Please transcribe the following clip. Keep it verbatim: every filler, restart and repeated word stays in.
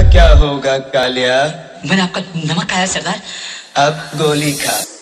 क्या होगा कालिया? मैंने आपका नमक खाया सरदार। अब गोली खा।